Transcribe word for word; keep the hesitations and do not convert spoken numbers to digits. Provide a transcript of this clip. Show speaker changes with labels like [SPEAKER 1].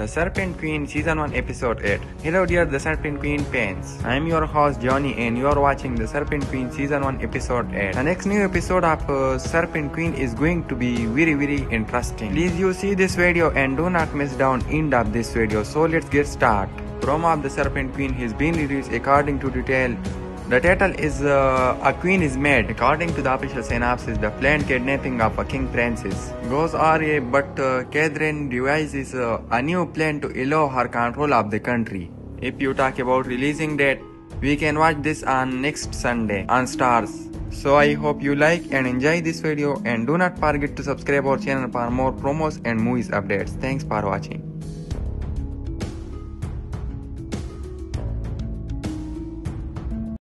[SPEAKER 1] Serpent Queen Season one Episode eight. Hello dear the Serpent Queen fans. I am your host Johnny and you are watching the Serpent Queen Season one Episode eight. The next new episode of uh, Serpent Queen is going to be very very interesting. Please you see this video and do not miss down end of this video. So let's get started. Promo of the Serpent Queen has been released according to detail. The title is uh, A Queen is Made. According to the official synopsis, the planned kidnapping of a king princess goes awry, but uh, Catherine devises uh, a new plan to allow her control of the country. If you talk about releasing date, we can watch this on next Sunday on Stars. So I hope you like and enjoy this video and do not forget to subscribe our channel for more promos and movies updates. Thanks for watching.